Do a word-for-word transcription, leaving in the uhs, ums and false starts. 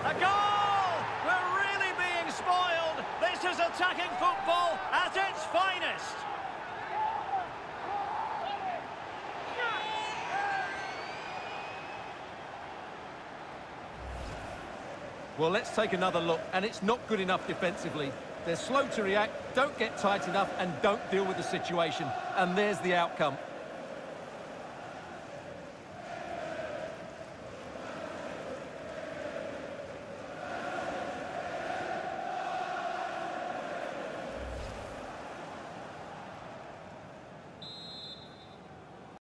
A goal! We're really being spoiled. This is attacking football at its finest. Well, let's take another look, and it's not good enough defensively. They're slow to react, don't get tight enough, and don't deal with the situation. And there's the outcome.